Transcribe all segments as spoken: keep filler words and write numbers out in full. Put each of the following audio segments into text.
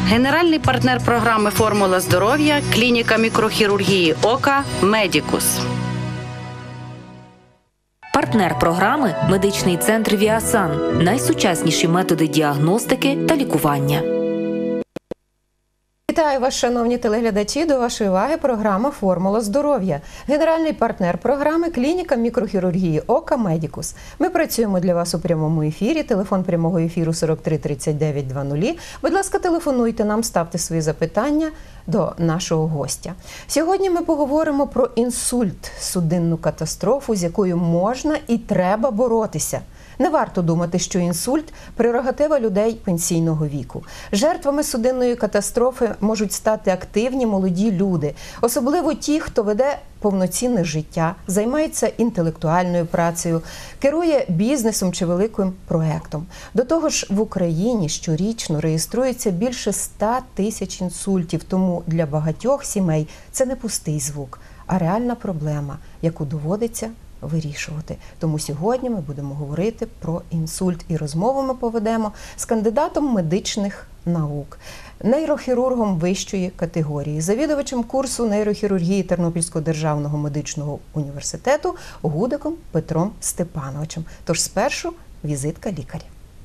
Генеральний партнер програми «Формула здоров'я» – клініка мікрохірургії ока «Медікус». Партнер програми – медичний центр «Віасан». Найсучасніші методи діагностики та лікування. Вітаю вас, шановні телеглядачі, до вашої уваги програма «Формула здоров'я». Генеральний партнер програми – клініка мікрохірургії ока «Медікус». Ми працюємо для вас у прямому ефірі. Телефон прямого ефіру сорок три тридцять дев'ять двадцять. Будь ласка, телефонуйте нам, ставте свої запитання до нашого гостя. Сьогодні ми поговоримо про інсульт – судинну катастрофу, з якою можна і треба боротися. Не варто думати, що інсульт – прерогатива людей пенсійного віку. Жертвами судинної катастрофи можуть стати активні молоді люди, особливо ті, хто веде повноцінне життя, займається інтелектуальною працею, керує бізнесом чи великим проєктом. До того ж, в Україні щорічно реєструється більше ста тисяч інсультів, тому для багатьох сімей це не пустий звук, а реальна проблема, яку доводиться вирішувати. Тому сьогодні ми будемо говорити про інсульт. І розмову ми поведемо з кандидатом медичних наук, нейрохірургом вищої категорії, завідувачем курсу нейрохірургії Тернопільського державного медичного університету Гудаком Петром Степановичем. Тож спершу візитка лікаря.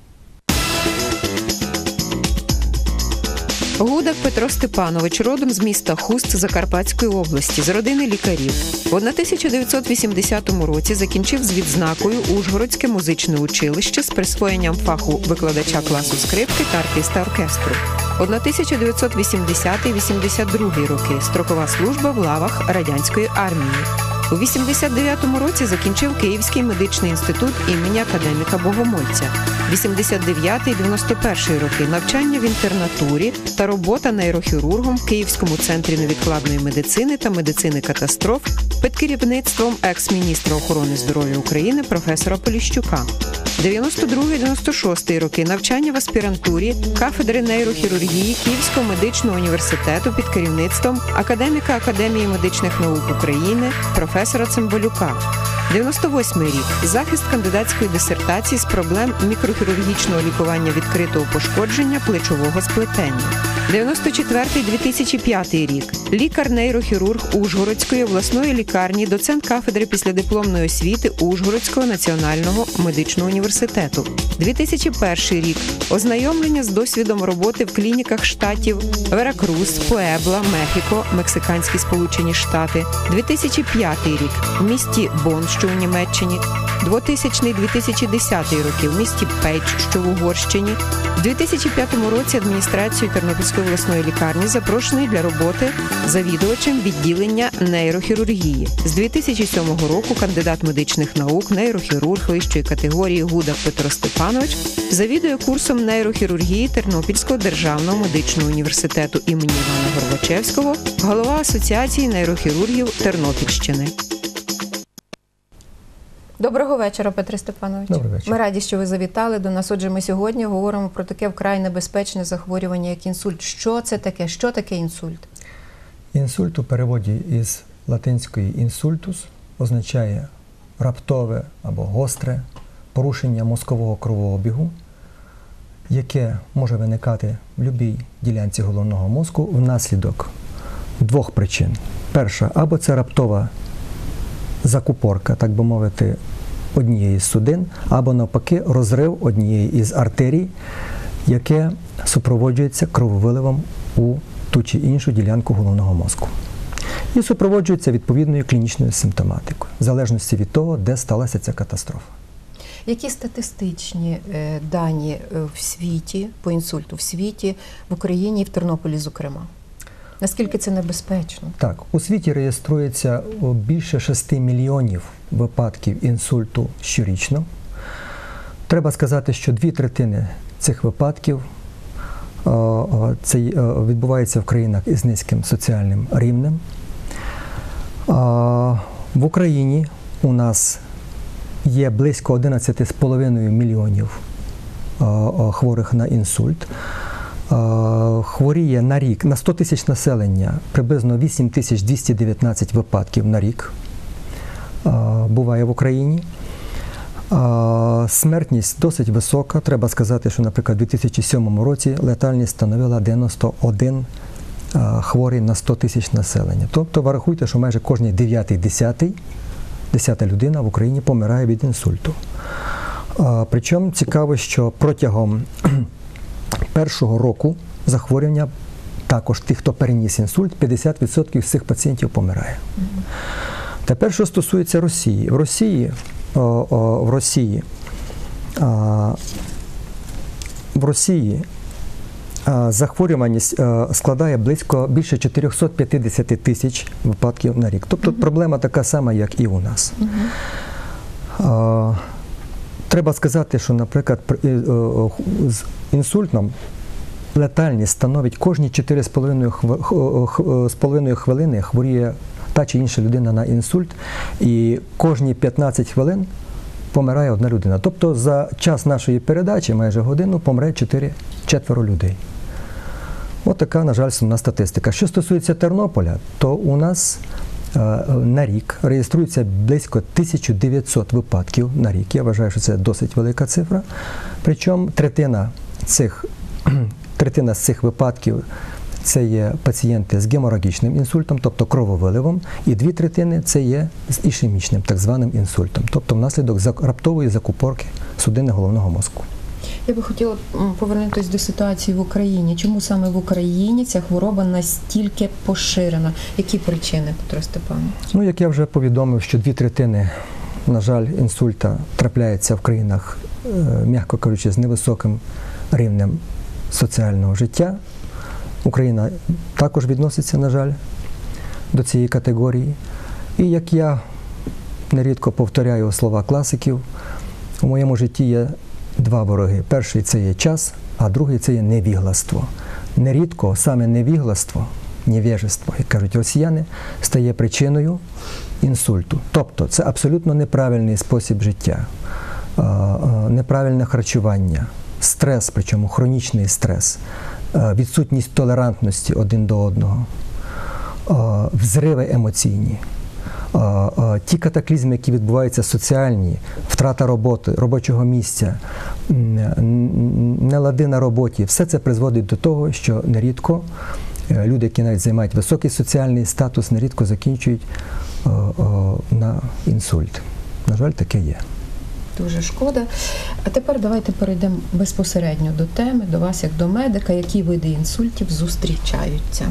Гудак Петро Степанович родом з міста Хуст Закарпатської області, з родини лікарів. В тисяча дев'ятсот вісімдесятому році закінчив з відзнакою Ужгородське музичне училище з присвоєнням фаху викладача класу скрипки та артиста оркестру. тисяча дев'ятсот вісімдесятий - вісімдесят другий роки – строкова служба в лавах радянської армії. У вісімдесят дев'ятому році закінчив Київський медичний інститут імені академіка Богомольця. вісімдесят дев'ятий - дев'яносто перший роки – навчання в інтернатурі та робота нейрохірургом в Київському центрі невідкладної медицини та медицини катастроф під керівництвом екс-міністра охорони здоров'я України професора Поліщука. дев'яносто другий - дев'яносто шостий роки – навчання в аспірантурі кафедри нейрохірургії Київського медичного університету під керівництвом академіка Академії медичних наук України професора Цимбалюка. дев'яносто восьмий рік – захист кандидатської дисертації з проблем мікрохірургічного лікування відкритого пошкодження плечового сплетення. дев'яносто четвертий - дві тисячі п'ятий рік – лікар-нейрохірург Ужгородської обласної лікарні, доцент кафедри післядипломної освіти Ужгородського національного медичного університету. дві тисячі перший рік – ознайомлення з досвідом роботи в клініках штатів Веракрус, Пуебла, Мехіко, Мексиканські Сполучені Штати. дві тисячі п'ятий рік – в місті Бонн, що у Німеччині. двотисячний - дві тисячі десятий роки в місті Печ, що в Угорщині. У дві тисячі п'ятому році адміністрацією Тернопільської обласної лікарні запрошений для роботи завідувачем відділення нейрохірургії. З дві тисячі сьомого року кандидат медичних наук, нейрохірург вищої категорії Гудак Петро Степанович завідує курсом нейрохірургії Тернопільського державного медичного університету імені Івана Горбачевського, голова Асоціації нейрохірургів Тернопільщини. Доброго вечора, Петре Степанович. Доброго вечора. Ми раді, що ви завітали до нас. Отже, ми сьогодні говоримо про таке вкрай небезпечне захворювання, як інсульт. Що це таке? Що таке інсульт? Інсульт у переводі із латинської «інсультус» означає раптове або гостре порушення мозкового кровообігу, яке може виникати в будь-якій ділянці головного мозку внаслідок двох причин. Перша, або це раптова закупорка, так би мовити, однієї з судин, або навпаки розрив однієї із артерій, яке супроводжується крововиливом у ту чи іншу ділянку головного мозку. І супроводжується відповідною клінічною симптоматикою, в залежності від того, де сталася ця катастрофа. Які статистичні е, дані в світі, по інсульту в світі, в Україні і в Тернополі, зокрема? Наскільки це небезпечно? Так, у світі реєструється більше шести мільйонів випадків інсульту щорічно. Треба сказати, що дві третини цих випадків це відбувається в країнах із низьким соціальним рівнем. В Україні у нас є близько одинадцять з половиною мільйонів хворих на інсульт. Хворіє на рік, на сто тисяч населення, приблизно вісім тисяч двісті дев'ятнадцять випадків на рік буває в Україні. А, смертність досить висока. Треба сказати, що, наприклад, у дві тисячі сьомому році летальність становила дев'яносто один а, хворий на сто тисяч населення. Тобто, ви рахуйте, що майже кожний дев'ятий, десятий, десята людина в Україні помирає від інсульту. А, причому цікаво, що протягом першого року захворювання також тих, хто переніс інсульт, п'ятдесят відсотків всіх пацієнтів помирає. Mm-hmm. Тепер, що стосується Росії. В Росії, о, о, в Росії, а, в Росії а, захворюваність а, складає близько більше чотириста п'ятдесят тисяч випадків на рік. Тобто mm-hmm. проблема така сама, як і у нас. Mm-hmm. А, треба сказати, що, наприклад, з інсультом летальність становить кожні чотири з половиною хвилини хворіє та чи інша людина на інсульт, і кожні п'ятнадцять хвилин помирає одна людина. Тобто за час нашої передачі, майже годину, помре чотири-четверо людей. От така, на жаль, сумна статистика. Що стосується Тернополя, то у нас е, на рік реєструється близько тисяча дев'ятсот випадків на рік. Я вважаю, що це досить велика цифра. Причому третина цих Третина з цих випадків – це є пацієнти з геморагічним інсультом, тобто крововиливом, і дві третини – це є з ішемічним, так званим інсультом, тобто внаслідок раптової закупорки судини головного мозку. Я би хотіла повернутися до ситуації в Україні. Чому саме в Україні ця хвороба настільки поширена? Які причини, Петро Степанович? Ну, як я вже повідомив, що дві третини, на жаль, інсульта трапляється в країнах, м'яко кажучи, з невисоким рівнем соціального життя. Україна також відноситься, на жаль, до цієї категорії. І як я нерідко повторяю слова класиків, у моєму житті є два вороги. Перший – це є час, а другий – це є невігластво. Нерідко саме невігластво, невежество, як кажуть росіяни, стає причиною інсульту. Тобто це абсолютно неправильний спосіб життя, неправильне харчування, стрес, причому хронічний стрес, відсутність толерантності один до одного, взриви емоційні, ті катаклізми, які відбуваються соціальні, втрата роботи, робочого місця, нелади на роботі, все це призводить до того, що нерідко люди, які навіть займають високий соціальний статус, нерідко закінчують на інсульт. На жаль, таке є. Дуже шкода. А тепер давайте перейдемо безпосередньо до теми, до вас як до медика. Які види інсультів зустрічаються?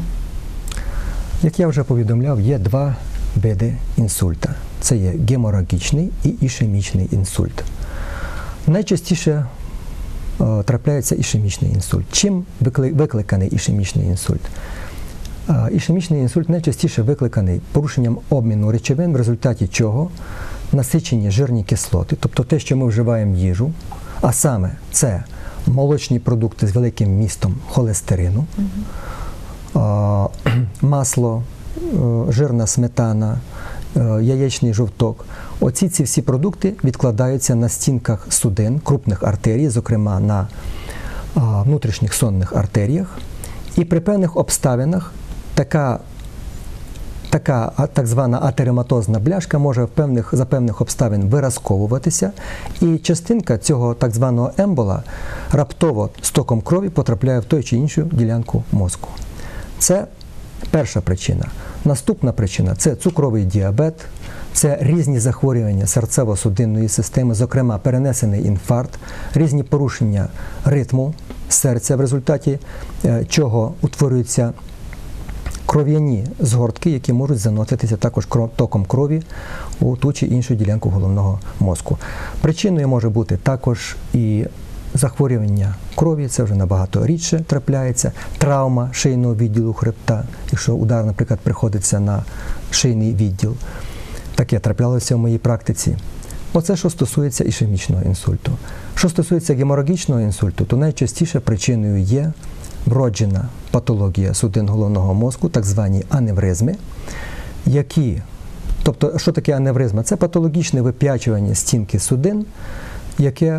Як я вже повідомляв, є два види інсульта. Це є геморагічний і ішемічний інсульт. Найчастіше о, трапляється ішемічний інсульт. Чим викликаний ішемічний інсульт? О, ішемічний інсульт найчастіше викликаний порушенням обміну речовин, в результаті чого насичені жирні кислоти, тобто те, що ми вживаємо в їжу, а саме це молочні продукти з великим містом холестерину, mm-hmm. масло, жирна сметана, яєчний жовток. Оці ці всі продукти відкладаються на стінках судин, крупних артерій, зокрема на внутрішніх сонних артеріях, і при певних обставинах така Така так звана атерематозна бляшка може в певних, за певних обставин виразковуватися, і частинка цього так званого ембола раптово з током крові потрапляє в ту чи іншу ділянку мозку. Це перша причина. Наступна причина – це цукровий діабет, це різні захворювання серцево-судинної системи, зокрема перенесений інфаркт, різні порушення ритму серця, в результаті чого утворюються кров'яні згортки, які можуть заноситися також током крові у ту чи іншу ділянку головного мозку. Причиною може бути також і захворювання крові, це вже набагато рідше трапляється, травма шийного відділу хребта, якщо удар, наприклад, приходиться на шийний відділ. Таке траплялося в моїй практиці. Оце, що стосується ішемічного інсульту. Що стосується геморагічного інсульту, то найчастіше причиною є вроджена патологія судин головного мозку, так звані аневризми, які, тобто, що таке аневризма? Це патологічне вип'ячування стінки судин, яке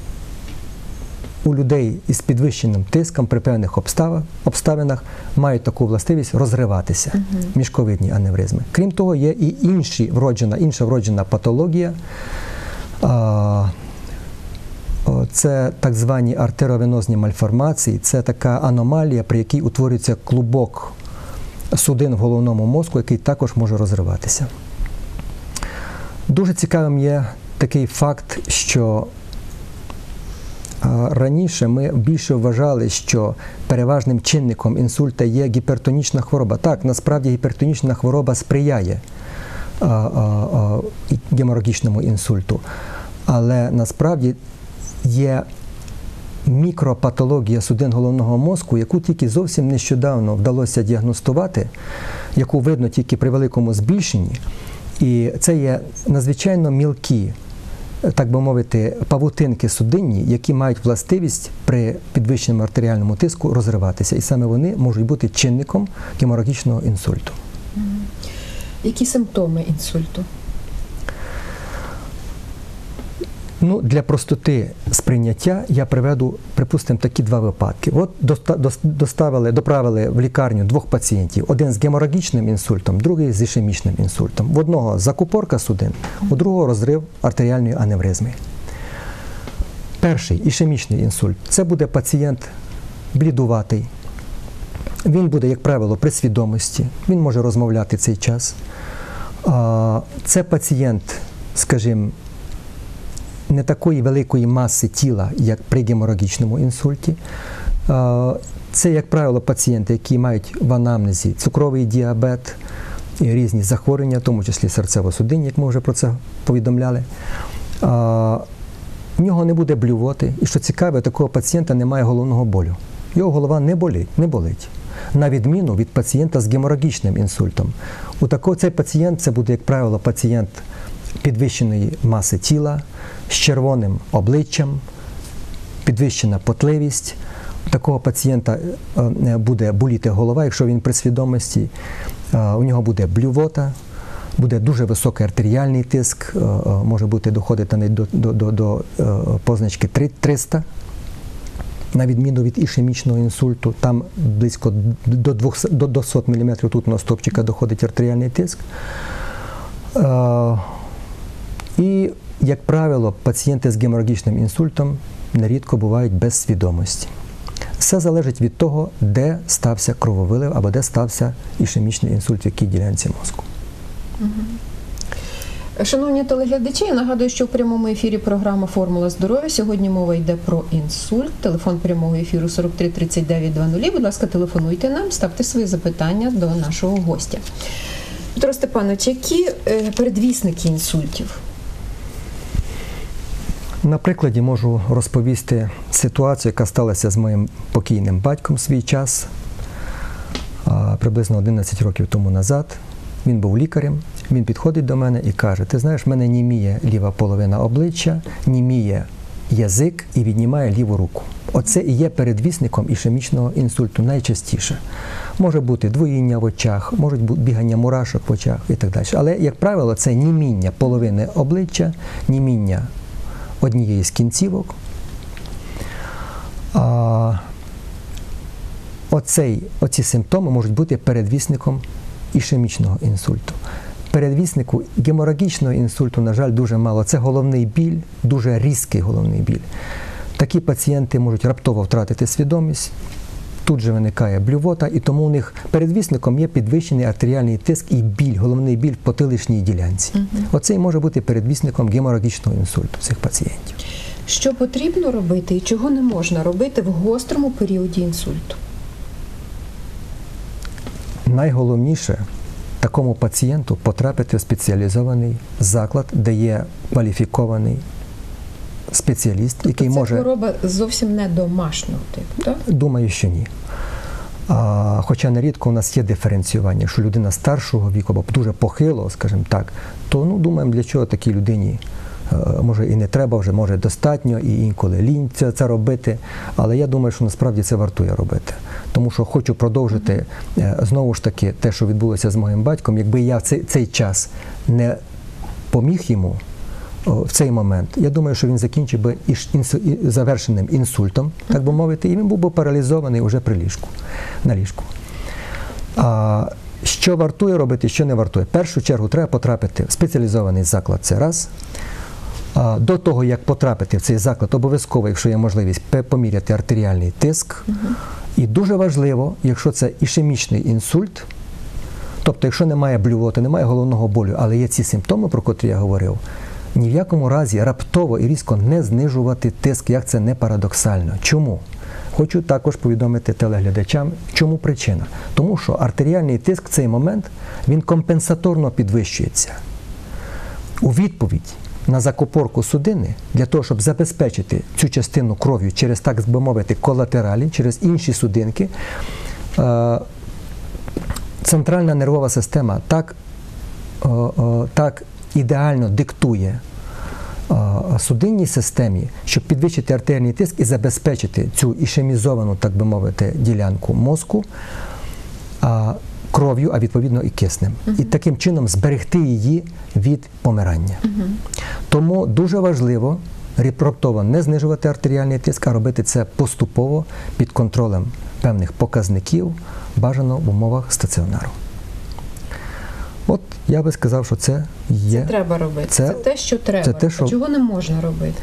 у людей із підвищеним тиском при певних обставинах мають таку властивість розриватися, uh-huh. мішковидні аневризми. Крім того, є і інші вроджена, інша вроджена патологія, Це так звані артеровенозні мальформації, це така аномалія, при якій утворюється клубок судин в головному мозку, який також може розриватися. Дуже цікавим є такий факт, що раніше ми більше вважали, що переважним чинником інсульта є гіпертонічна хвороба. Так, насправді гіпертонічна хвороба сприяє а, а, а, геморагічному інсульту, але насправді є мікропатологія судин головного мозку, яку тільки зовсім нещодавно вдалося діагностувати, яку видно тільки при великому збільшенні. І це є надзвичайно мілкі, так би мовити, павутинки судинні, які мають властивість при підвищеному артеріальному тиску розриватися. І саме вони можуть бути чинником геморагічного інсульту. Які симптоми інсульту? Ну, для простоти сприйняття я приведу, припустимо, такі два випадки. От доставили, доправили в лікарню двох пацієнтів. Один з геморагічним інсультом, другий з ішемічним інсультом. В одного закупорка судин, у другого розрив артеріальної аневризми. Перший ішемічний інсульт – це буде пацієнт блідуватий. Він буде, як правило, при свідомості, він може розмовляти цей час. Це пацієнт, скажімо, не такої великої маси тіла, як при геморагічному інсульті. Це, як правило, пацієнти, які мають в анамнезі цукровий діабет і різні захворювання, в тому числі серцево-судинні, як ми вже про це повідомляли. В нього не буде блювоти, і, що цікаве, у такого пацієнта немає головного болю. Його голова не болить, не болить. На відміну від пацієнта з геморагічним інсультом. У такого, цей пацієнт, це буде, як правило, пацієнт підвищеної маси тіла, з червоним обличчям, підвищена потливість. У такого пацієнта буде боліти голова, якщо він при свідомості. У нього буде блювота, буде дуже високий артеріальний тиск, може бути доходити до, до, до, до позначки триста. На відміну від ішемічного інсульту, там близько до двохсот міліметрів ртутного стовпчика доходить артеріальний тиск. І, як правило, пацієнти з геморагічним інсультом нерідко бувають без свідомості. Все залежить від того, де стався крововилив або де стався ішемічний інсульт, в якій ділянці мозку. Шановні телеглядачі, я нагадую, що в прямому ефірі програма «Формула здоров'я». Сьогодні мова йде про інсульт. Телефон прямого ефіру сорок три тридцять дев'ять двадцять. Будь ласка, телефонуйте нам, ставте свої запитання до нашого гостя. Петро Степанович, які передвісники інсультів? На прикладі можу розповісти ситуацію, яка сталася з моїм покійним батьком в свій час, приблизно одинадцять років тому назад. Він був лікарем, він підходить до мене і каже: ти знаєш, в мене німіє ліва половина обличчя, німіє язик і віднімає ліву руку. Оце і є передвісником ішемічного інсульту найчастіше. Може бути двоїння в очах, можуть бути бігання мурашок в очах і так далі. Але, як правило, це німіння половини обличчя, німіння однієї з кінцівок. А, оцей, оці симптоми можуть бути передвісником ішемічного інсульту. Передвіснику геморагічного інсульту, на жаль, дуже мало. Це головний біль, дуже різкий головний біль. Такі пацієнти можуть раптово втратити свідомість, тут же виникає блювота, і тому у них передвісником є підвищений артеріальний тиск і біль, головний біль в потиличній ділянці. Угу. Оце і може бути передвісником геморагічного інсульту цих пацієнтів. Що потрібно робити і чого не можна робити в гострому періоді інсульту? Найголовніше такому пацієнту потрапити в спеціалізований заклад, де є кваліфікований спеціаліст, тобто який це може... Це хвороба зовсім не домашнього типу, так? Думаю, що ні. А, хоча нерідко у нас є диференціювання, що людина старшого віку, або дуже похилого, скажімо так, то, ну, думаємо, для чого такій людині, може, і не треба вже, може, достатньо, і інколи лінь це, це робити, але я думаю, що насправді це вартує робити. Тому що хочу продовжити, знову ж таки, те, що відбулося з моїм батьком, якби я в цей, цей час не поміг йому в цей момент, я думаю, що він закінчив би інсу, завершеним інсультом, так би мовити, і він був би паралізований уже при ліжку, на ліжку. А, що вартує робити, що не вартує? В першу чергу треба потрапити в спеціалізований заклад, це раз. А, До того, як потрапити в цей заклад, обов'язково, якщо є можливість, пе- поміряти артеріальний тиск. І дуже важливо, якщо це ішемічний інсульт, тобто якщо немає блювоти, немає головного болю, але є ці симптоми, про котрі я говорив, ні в якому разі раптово і різко не знижувати тиск, як це не парадоксально. Чому? Хочу також повідомити телеглядачам, чому причина. Тому що артеріальний тиск в цей момент, він компенсаторно підвищується. У відповідь на закупорку судини, для того, щоб забезпечити цю частину кров'ю через, так би мовити, колатералі, через інші судинки, е- центральна нервова система так, е- е- так ідеально диктує судинній системі, щоб підвищити артеріальний тиск і забезпечити цю ішемізовану, так би мовити, ділянку мозку а, кров'ю, а відповідно і киснем. Uh-huh. І таким чином зберегти її від помирання. Uh-huh. Тому дуже важливо раптово не знижувати артеріальний тиск, а робити це поступово під контролем певних показників, бажано в умовах стаціонару. От я би сказав, що це є. Це треба робити. Це, це те, що треба. Це те, що, а чого не можна робити?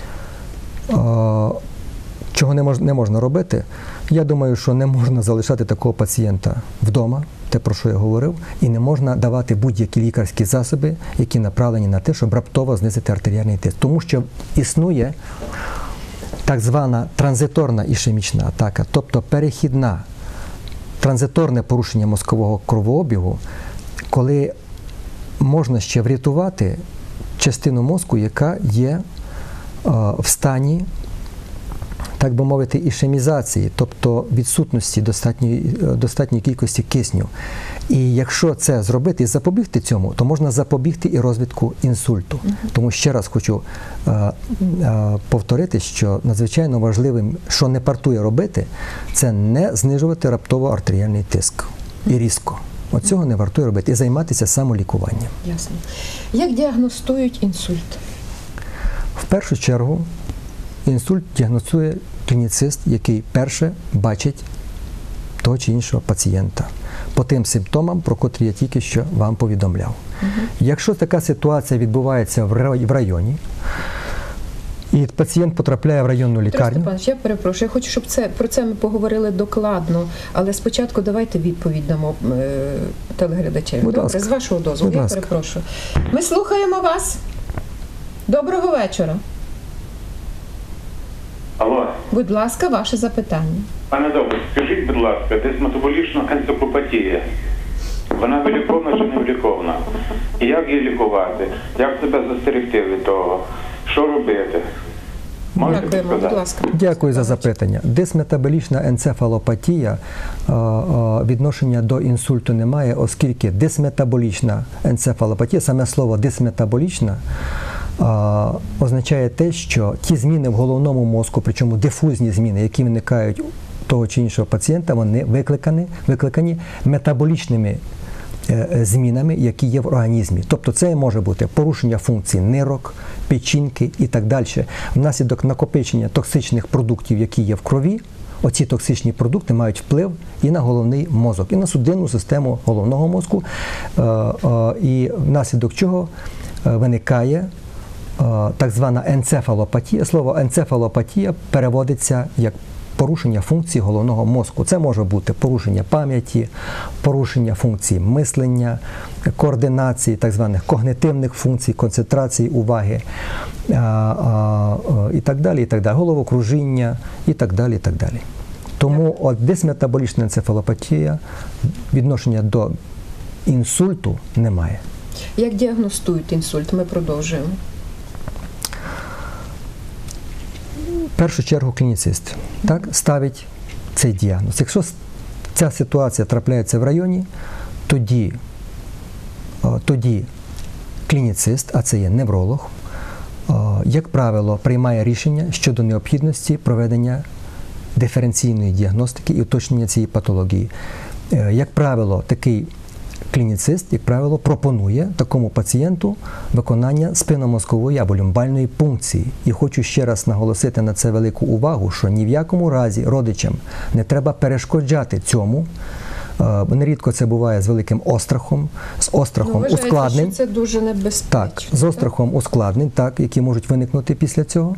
А, чого не, мож, не можна робити? Я думаю, що не можна залишати такого пацієнта вдома, те, про що я говорив, і не можна давати будь-які лікарські засоби, які направлені на те, щоб раптово знизити артеріальний тиск. Тому що існує так звана транзиторна ішемічна атака, тобто перехідна, транзиторне порушення мозкового кровообігу, коли можна ще врятувати частину мозку, яка є е, в стані, так би мовити, ішемізації, тобто відсутності достатньої, достатньої кількості кисню. І якщо це зробити і запобігти цьому, то можна запобігти і розвитку інсульту. Uh-huh. Тому ще раз хочу е, е, повторити, що надзвичайно важливим, що не вартує робити, це не знижувати раптово артеріальний тиск. І різко. Оцього не вартує робити. І займатися самолікуванням. Ясно. Як діагностують інсульт? В першу чергу інсульт діагностує клініцист, який перше бачить того чи іншого пацієнта по тим симптомам, про котрі я тільки що вам повідомляв. Угу. Якщо така ситуація відбувається в районі, і пацієнт потрапляє в районну лікарню. Степанович, я перепрошую, я хочу, щоб це, про це ми поговорили докладно, але спочатку давайте відповідь дамо е, телеглядачам. Будь Добре, ласка. з вашого дозволу, Будь я ласка. перепрошую. Ми слухаємо вас. Доброго вечора. Алло. Будь ласка, ваше запитання. Пане добре, скажіть, будь ласка, дисметаболічна енцефалопатія, вона виліковна чи не виліковна? І як її лікувати? Як себе застерегти від того? Що робити? Можете Дякуємо, будь сказати? ласка. Дякую за запитання. Дисметаболічна енцефалопатія а, а, відношення до інсульту немає, оскільки дисметаболічна енцефалопатія, саме слово дисметаболічна, а, означає те, що ті зміни в головному мозку, причому дифузні зміни, які виникають у того чи іншого пацієнта, вони викликані, викликані метаболічними змінами, які є в організмі. Тобто це може бути порушення функцій нирок, печінки і так далі. Внаслідок накопичення токсичних продуктів, які є в крові, оці токсичні продукти мають вплив і на головний мозок, і на судинну систему головного мозку, і внаслідок чого виникає так звана енцефалопатія. Слово енцефалопатія переводиться як порушення функцій головного мозку. Це може бути порушення пам'яті, порушення функцій мислення, координації, так званих когнитивних функцій, концентрації уваги а, а, а, і так далі, і так далі, головокружіння і так далі, і так далі. Тому от дисметаболічна енцефалопатія відношення до інсульту немає. Як діагностують інсульт? Ми продовжуємо. В першу чергу клініцист так, ставить цей діагноз. Якщо ця ситуація трапляється в районі, тоді, тоді клініцист, а це є невролог, як правило, приймає рішення щодо необхідності проведення диференційної діагностики і уточнення цієї патології. Як правило, такий клініцист, як правило, пропонує такому пацієнту виконання спинномозкової або люмбальної пункції. І хочу ще раз наголосити на це велику увагу, що ні в якому разі родичам не треба перешкоджати цьому, Нерідко це буває з великим острахом, з острахом Ну, ускладнень. це дуже небезпечно. Так, з острахом ускладнень, так, які можуть виникнути після цього.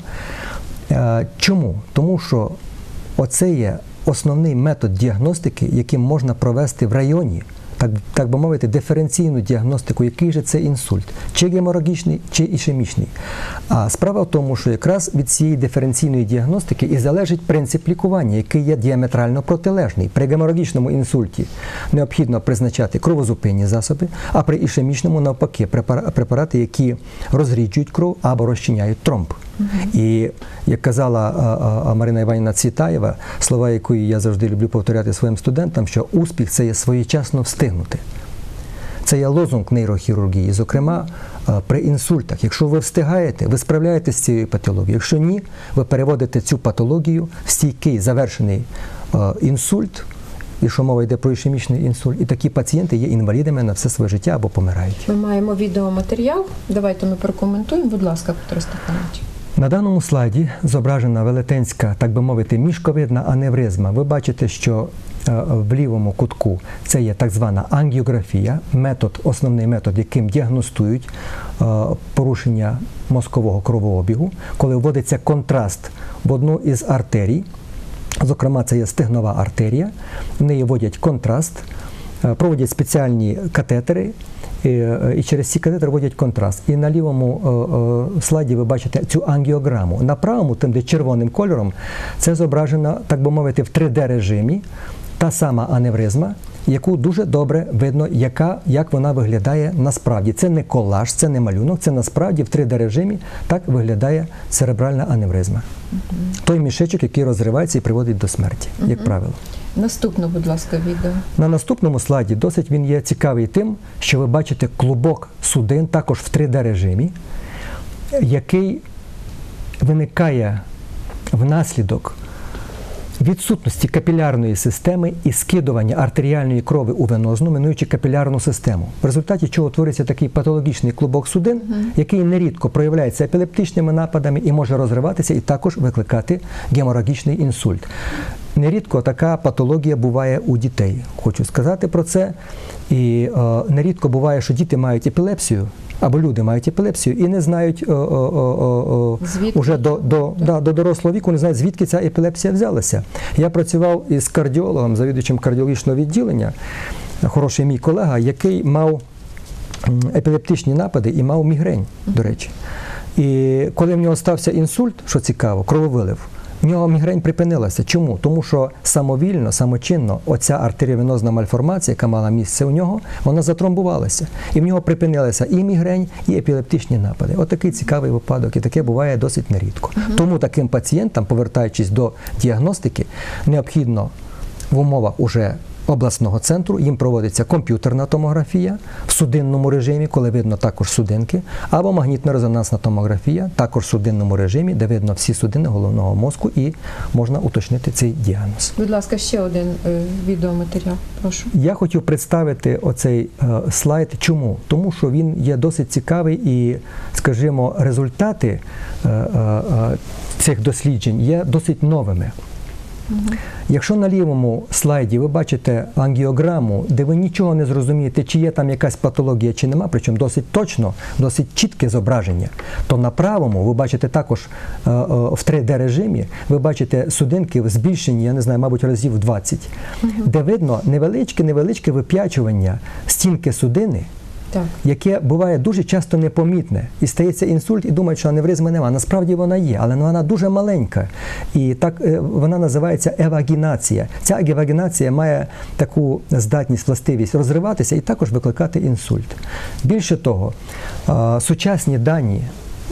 Чому? Тому що оце є основний метод діагностики, яким можна провести в районі, так, так би мовити, диференційну діагностику, який же це інсульт, чи геморагічний, чи ішемічний. А справа в тому, що якраз від цієї диференційної діагностики і залежить принцип лікування, який є діаметрально протилежний. При геморагічному інсульті необхідно призначати кровозупинні засоби, а при ішемічному, навпаки, препарати, які розріджують кров або розчиняють тромб. І, як казала Марина Іванівна Цвітаєва, слова якої я завжди люблю повторяти своїм студентам, що успіх – це є своєчасно встигнути. Це є лозунг нейрохірургії, зокрема, при інсультах. Якщо ви встигаєте, ви справляєтеся з цією патологією. Якщо ні, ви переводите цю патологію в стійкий, завершений інсульт, і що мова йде про ішемічний інсульт, і такі пацієнти є інвалідами на все своє життя або помирають. Ми маємо відеоматеріал, давайте ми прокоментуємо, будь ласка, Петро Степанович. На даному слайді зображена велетенська, так би мовити, мішковидна аневризма. Ви бачите, що в лівому кутку це є так звана ангіографія, метод, основний метод, яким діагностують порушення мозкового кровообігу, коли вводиться контраст в одну із артерій, зокрема це є стегнова артерія, в неї вводять контраст, проводять спеціальні катетери, і через ці катетери вводять контраст. І на лівому слайді ви бачите цю ангіограму. На правому, тим, де червоним кольором, це зображено, так би мовити, в три де режимі, та сама аневризма, яку дуже добре видно, яка, як вона виглядає насправді. Це не колаж, це не малюнок, це насправді в три де режимі так виглядає церебральна аневризма. Uh-huh. Той мішечок, який розривається і приводить до смерті, uh-huh. як правило. Наступне, будь ласка, відео. На наступному слайді досить він є цікавий тим, що ви бачите клубок судин, також в три де режимі, який виникає внаслідок відсутності капілярної системи і скидування артеріальної крови у венозну, минуючи капілярну систему. В результаті чого твориться такий патологічний клубок судин, uh-huh. який нерідко проявляється епілептичними нападами і може розриватися і також викликати геморагічний інсульт. Нерідко така патологія буває у дітей. Хочу сказати про це. І е, нерідко буває, що діти мають епілепсію, або люди мають епілепсію і не знають о, о, о, о, уже до, до, да, до дорослого віку, не знають, звідки ця епілепсія взялася. Я працював із кардіологом, завідувачем кардіологічного відділення, хороший мій колега, який мав епілептичні напади і мав мігрень, до речі. І коли в нього стався інсульт, що цікаво, крововилив, в нього мігрень припинилася. Чому? Тому що самовільно, самочинно оця артеріовенозна мальформація, яка мала місце у нього, вона затромбувалася. І в нього припинилися і мігрень, і епілептичні напади. Отакий цікавий випадок, і таке буває досить нерідко. Uh-huh. Тому таким пацієнтам, повертаючись до діагностики, необхідно в умовах уже обласного центру, їм проводиться комп'ютерна томографія в судинному режимі, коли видно також судинки, або магнітно-резонансна томографія, також в судинному режимі, де видно всі судини головного мозку і можна уточнити цей діагноз. Будь ласка, ще один е, відеоматеріал, прошу. Я хотів представити оцей е, слайд. Чому? Тому що він є досить цікавий і, скажімо, результати е, е, цих досліджень є досить новими. Угу. Якщо на лівому слайді ви бачите ангіограму, де ви нічого не зрозумієте, чи є там якась патологія, чи нема, причому досить точно, досить чітке зображення, то на правому ви бачите також е, е, в три де режимі, ви бачите судинки в збільшенні, я не знаю, мабуть, разів двадцять, угу. де видно невеличке-невеличке вип'ячування стінки судини, так. яке буває дуже часто непомітне. І стається інсульт, і думають, що аневризми нема. Насправді вона є, але вона дуже маленька. І так вона називається евагінація. Ця евагінація має таку здатність, властивість розриватися і також викликати інсульт. Більше того, сучасні дані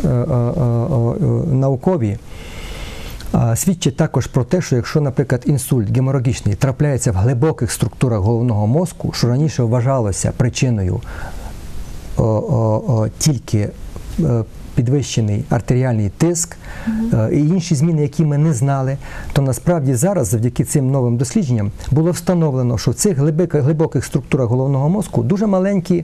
наукові свідчить також про те, що якщо, наприклад, інсульт геморагічний трапляється в глибоких структурах головного мозку, що раніше вважалося причиною о, о, о, тільки е, підвищений артеріальний тиск е, і інші зміни, які ми не знали, то насправді зараз, завдяки цим новим дослідженням, було встановлено, що в цих глибоких, глибоких структурах головного мозку дуже маленькі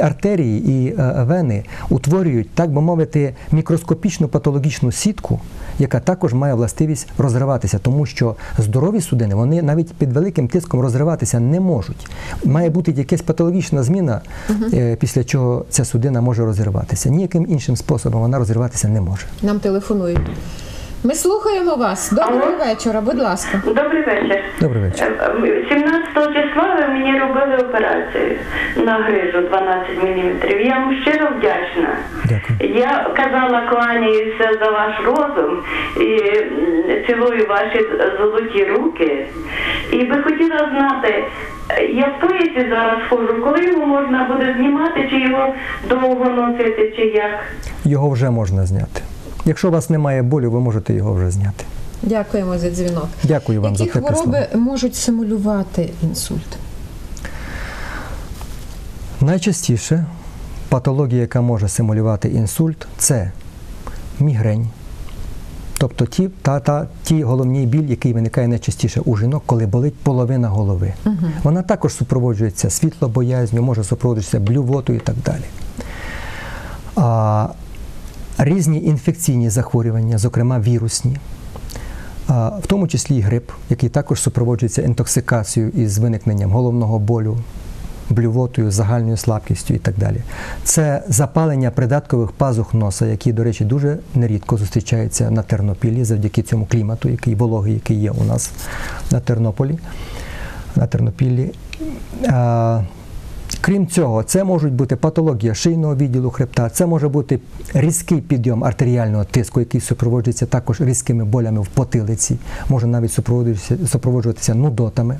артерії і е, вени утворюють, так би мовити, мікроскопічну патологічну сітку, яка також має властивість розриватися, тому що здорові судини, вони навіть під великим тиском розриватися не можуть. Має бути якась патологічна зміна, uh-huh. після чого ця судина може розриватися. Ніяким іншим способом вона розриватися не може. Нам телефонують. Ми слухаємо вас. Доброго Алло. вечора, будь ласка. Добрий вечір. Добрий вечір. сімнадцятого числа ви мені робили операцію на грижу дванадцять міліметрів. Я вам щиро вдячна. Дякую. Я казала, кланяюся за ваш розум і цілую ваші золоті руки. І би хотіла знати, я в поясі зараз ходжу, коли його можна буде знімати, чи його довго носити, чи як? Його вже можна зняти. Якщо у вас немає болю, ви можете його вже зняти. Дякуємо за дзвінок. Дякую вам Які за теплі слова. Які хвороби можуть симулювати інсульт? Найчастіше патологія, яка може симулювати інсульт, це мігрень. Тобто ті, та, та, ті головні біль, який виникає найчастіше у жінок, коли болить половина голови. Угу. Вона також супроводжується світлобоязнью, може супроводжуватися блювотою і так далі. А, різні інфекційні захворювання, зокрема вірусні, а, в тому числі і грип, який також супроводжується інтоксикацією із виникненням головного болю, блювотою, загальною слабкістю і так далі. Це запалення придаткових пазух носа, які, до речі, дуже нерідко зустрічаються на Тернопіллі завдяки цьому клімату, який вологий, який є у нас на Тернополі, на Тернопіллі. А, крім цього, це можуть бути патологія шийного відділу хребта, це може бути різкий підйом артеріального тиску, який супроводжується також різкими болями в потилиці, може навіть супроводжуватися, супроводжуватися нудотами.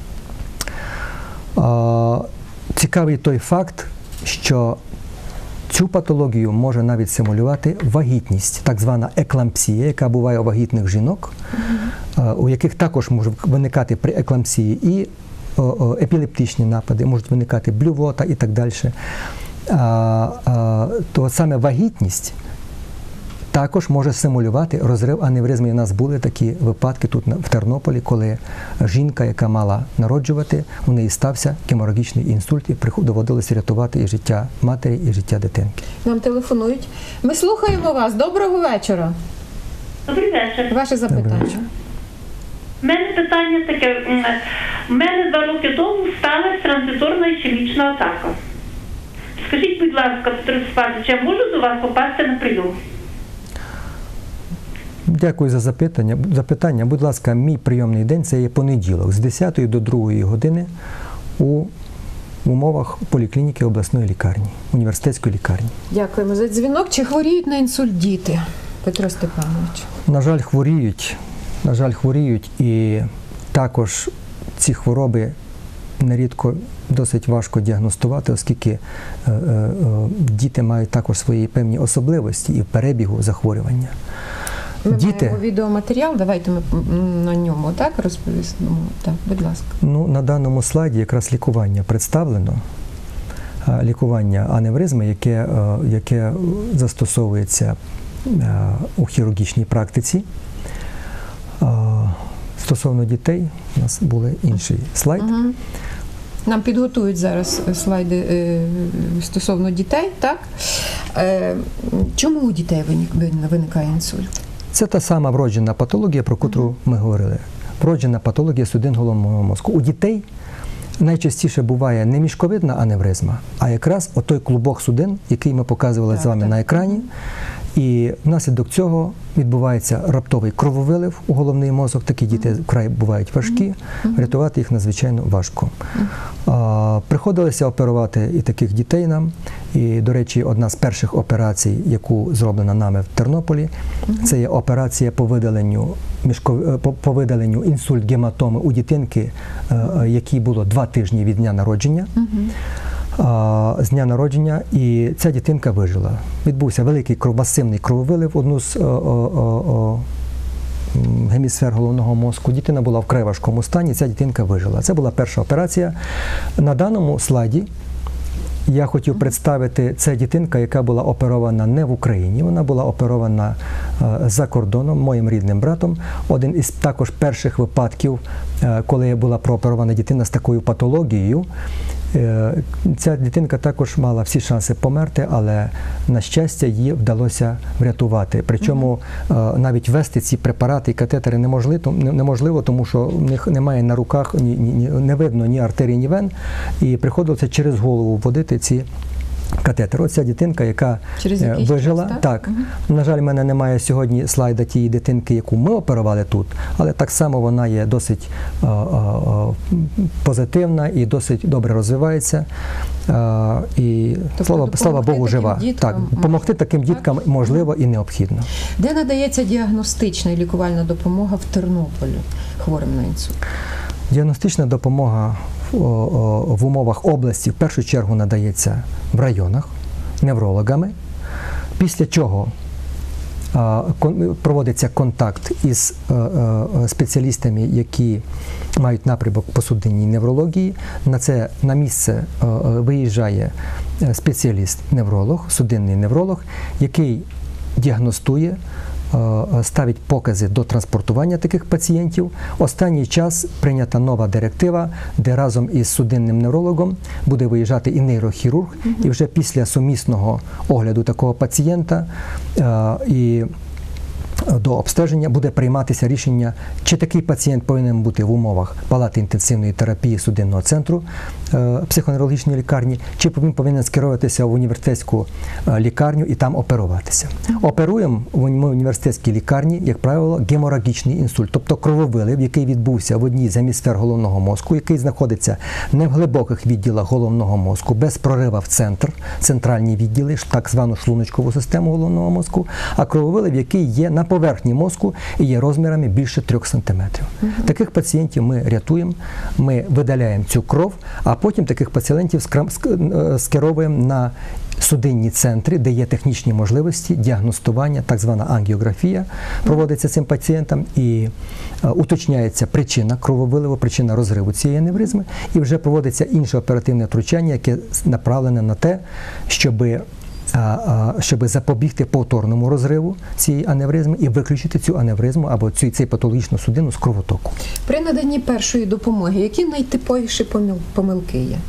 Цікавий той факт, що цю патологію може навіть симулювати вагітність, так звана еклампсія, яка буває у вагітних жінок, mm-hmm. у яких також може виникати при еклампсії і епілептичні напади, можуть виникати блювота і так далі. То саме вагітність також може симулювати розрив аневризми. У нас були такі випадки тут в Тернополі, коли жінка, яка мала народжувати, у неї стався геморагічний інсульт і доводилося рятувати і життя матері, і життя дитинки. Нам телефонують. Ми слухаємо вас. Доброго вечора. Добрий вечір. Ваше запитання. У мене питання таке. У мене два роки тому сталася транзиторна ішемічна атака. Скажіть, будь ласка, Петро Степанович, я можу до вас попасти на прийом? Дякую за запитання. запитання. Будь ласка, мій прийомний день – це є понеділок з десятої до другої години у умовах поліклініки обласної лікарні, університетської лікарні. Дякуємо за дзвінок. Чи хворіють на інсульт діти, Петро Степанович? На жаль, хворіють. На жаль, хворіють. І також ці хвороби нерідко досить важко діагностувати, оскільки е, е, е, діти мають також свої певні особливості і в перебігу захворювання. Ми Діти, маємо відеоматеріал, давайте ми на ньому так розповімо. Так, будь ласка. Ну, на даному слайді якраз лікування представлено. Лікування аневризми, яке, яке застосовується у хірургічній практиці. Стосовно дітей, у нас був інший слайд. Угу. Нам підготують зараз слайди е, стосовно дітей, так? Е, чому у дітей виникає інсульт? Це та сама вроджена патологія, про яку uh-huh. ми говорили. Вроджена патологія судин головного мозку. У дітей найчастіше буває не мішковидна аневризма, а якраз отой клубок судин, який ми показували так, з вами так. на екрані. І внаслідок цього відбувається раптовий крововилив у головний мозок. Такі діти вкрай бувають важкі, рятувати їх надзвичайно важко. А, приходилося оперувати і таких дітей нам. І, до речі, одна з перших операцій, яку зроблена нами в Тернополі, це є операція по видаленню, мішков... по видаленню інсульт-гематоми у дитинки, якій було два тижні від дня народження. З дня народження, і ця дитинка вижила. Відбувся великий кровосимний крововилив в одну з о, о, о, гемісфер головного мозку. Дитина була в вкрай важкому стані, ця дитинка вижила. Це була перша операція. На даному слайді я хотів представити, це дитинка, яка була оперована не в Україні, вона була оперована за кордоном, моїм рідним братом. Один із також перших випадків коли була прооперована дитина з такою патологією. Ця дитинка також мала всі шанси померти, але, на щастя, її вдалося врятувати. Причому навіть ввести ці препарати і катетери неможливо, неможливо, тому що в них немає на руках, ні, ні, не видно ні артерій, ні вен, і приходилося через голову вводити ці катетер. Оця дитинка, яка вижила. Час, так? Так. Угу. На жаль, в мене немає сьогодні слайда тієї дитинки, яку ми оперували тут, але так само вона є досить а, а, позитивна і досить добре розвивається. А, і тобто, слава, слава Богу, жива. Діткам, так, допомогти таким так? діткам можливо і необхідно. Де надається діагностична і лікувальна допомога в Тернополі хворим на інсульт? Діагностична допомога в умовах області в першу чергу надається в районах неврологами, після чого проводиться контакт із спеціалістами, які мають напрямок по судинній неврології. На це на місце виїжджає спеціаліст-невролог, судинний невролог, який діагностує, ставить покази до транспортування таких пацієнтів. Останній час прийнята нова директива, де разом із судинним неврологом буде виїжджати і нейрохірург, і вже після сумісного огляду такого пацієнта і до обстеження буде прийматися рішення, чи такий пацієнт повинен бути в умовах палати інтенсивної терапії судинного центру психоневрологічної лікарні, чи він повинен скеруватися в університетську лікарню і там оперуватися. Оперуємо в університетській лікарні, як правило, геморагічний інсульт, тобто крововилив, який відбувся в одній з гемісфер головного мозку, який знаходиться не в глибоких відділах головного мозку, без прорива в центр, центральні відділи, так звану шлуночкову систему головного мозку, а крововилив, який є на поверхні мозку і є розмірами більше трьох сантиметрів. Uh-huh. Таких пацієнтів ми рятуємо, ми видаляємо цю кров, а потім таких пацієнтів скеровуємо на судинні центри, де є технічні можливості діагностування, так звана ангіографія проводиться цим пацієнтам і е, уточняється причина крововиливу, причина розриву цієї аневризми, і вже проводиться інше оперативне втручання, яке направлене на те, щоби щоб запобігти повторному розриву цієї аневризми і виключити цю аневризму або цю, цю патологічну судину з кровотоку. При наданні першої допомоги, які найтиповіші помилки є?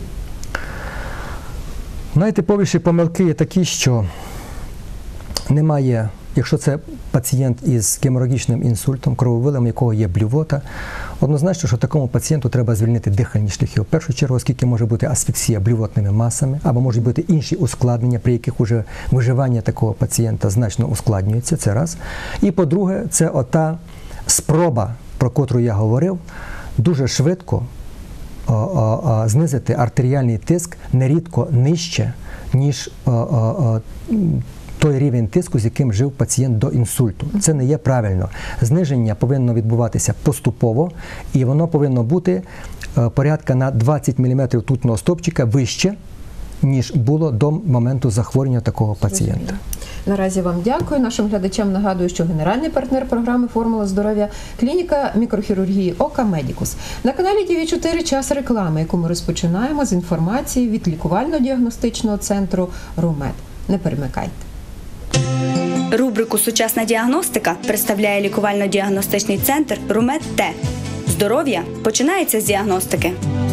Найтиповіші помилки є такі, що немає, якщо це пацієнт із геморагічним інсультом, крововилем, якого є блювота, однозначно, що такому пацієнту треба звільнити дихальні шляхи. В першу чергу, оскільки може бути асфіксія блювотними масами, або можуть бути інші ускладнення, при яких уже виживання такого пацієнта значно ускладнюється, це раз. І по-друге, це ота спроба, про котру я говорив, дуже швидко о, о, о, знизити артеріальний тиск нерідко нижче, ніж о, о, о, той рівень тиску, з яким жив пацієнт до інсульту. Це не є правильно. Зниження повинно відбуватися поступово, і воно повинно бути порядка на двадцять міліметрів тутного стовпчика вище, ніж було до моменту захворювання такого пацієнта. Наразі вам дякую. Нашим глядачам нагадую, що генеральний партнер програми «Формула здоров'я» – клініка мікрохірургії «Ока Медікус». На каналі Ті Ві чотири час реклами, яку ми розпочинаємо з інформації від лікувально-діагностичного центру «РУМЕД». Не перемикайте. Рубрику «Сучасна діагностика» представляє лікувально-діагностичний центр «РУМЕД-Т». Здоров'я починається з діагностики.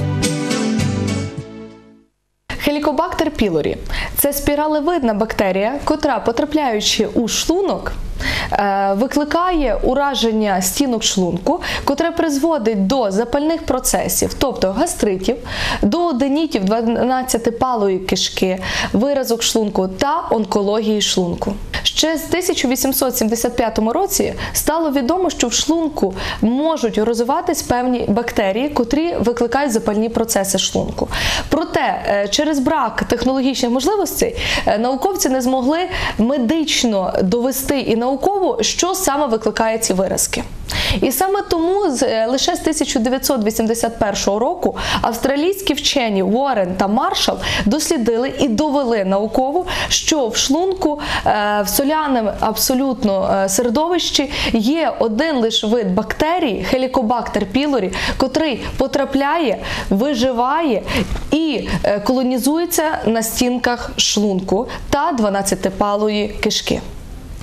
Хелікобактер пілорі – це спіралевидна бактерія, котра, потрапляючи у шлунок, викликає ураження стінок шлунку, котре призводить до запальних процесів, тобто гастритів, до аденітів дванадцятипалої кишки, виразок шлунку та онкології шлунку. Ще з тисяча вісімсот сімдесят п'ятому році стало відомо, що в шлунку можуть розвиватись певні бактерії, котрі викликають запальні процеси шлунку. Проте через брак технологічних можливостей науковці не змогли медично довести і науково, що саме викликає ці виразки. І саме тому лише з тисяча дев'ятсот вісімдесят першого року австралійські вчені Уоррен та Маршал дослідили і довели науково, що в шлунку в соляному абсолютно середовищі є один лише вид бактерій, хелікобактер пілорі, котрий потрапляє, виживає і колонізується на стінках шлунку та дванадцятипалої кишки.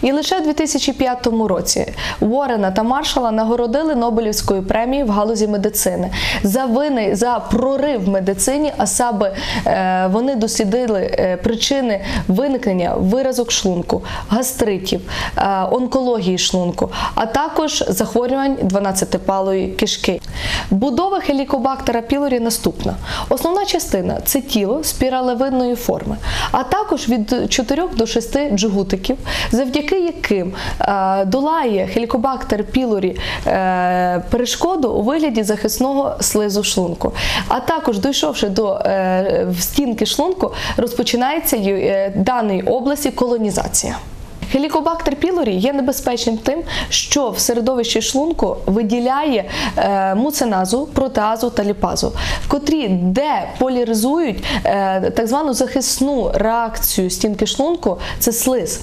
І лише в дві тисячі п'ятому році Уоррена та Маршала нагородили Нобелівською премією в галузі медицини за вини, за прорив в медицині, а саме е, вони дослідили е, причини виникнення виразок шлунку, гастритів, е, онкології шлунку, а також захворювань дванадцятипалої кишки. Будова хелікобактера пілорі наступна. Основна частина – це тіло спіралевидної форми, а також від чотирьох до шести джгутиків, завдяки яким е, долає хелікобактер пілорі е, перешкоду у вигляді захисного слизу шлунку. А також, дійшовши до е, стінки шлунку, розпочинається е, в даній області колонізація. Хелікобактер пілорі є небезпечним тим, що в середовищі шлунку виділяє е, муциназу, протеазу та ліпазу, котрі деполяризують е, так звану захисну реакцію стінки шлунку – це слиз.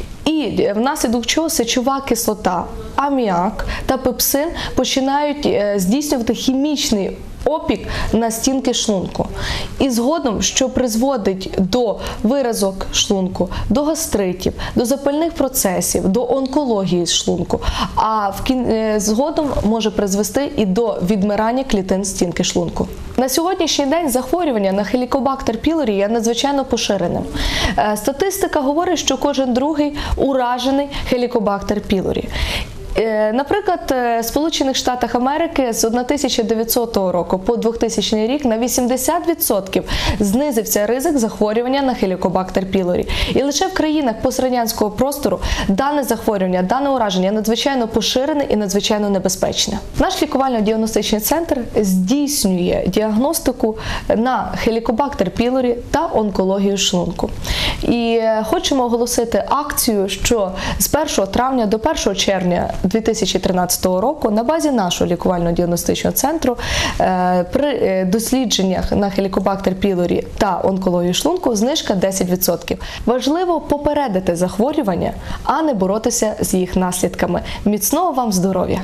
І внаслідок чого сечова кислота, аміак та пепсин починають е, здійснювати хімічний опік на стінки шлунку. І згодом, що призводить до виразок шлунку, до гастритів, до запальних процесів, до онкології шлунку, а в кін... згодом може призвести і до відмирання клітин стінки шлунку. На сьогоднішній день захворювання на хелікобактер пілорі є надзвичайно поширеним. Статистика говорить, що кожен другий уражений хелікобактер пілорі. Наприклад, в Сполучених Штатах Америки з тисяча дев'ятсотого року по двохтисячний рік на вісімдесят відсотків знизився ризик захворювання на хелікобактер пілорі. І лише в країнах пострадянського простору дане захворювання, дане ураження надзвичайно поширене і надзвичайно небезпечне. Наш лікувально-діагностичний центр здійснює діагностику на хелікобактер пілорі та онкологію шлунку. І хочемо оголосити акцію, що з першого травня до першого червня дві тисячі тринадцятого року на базі нашого лікувально-діагностичного центру е, при дослідженнях на хелікобактер пілорі та онкологію шлунку знижка десять відсотків. Важливо попередити захворювання, а не боротися з їх наслідками. Міцного вам здоров'я!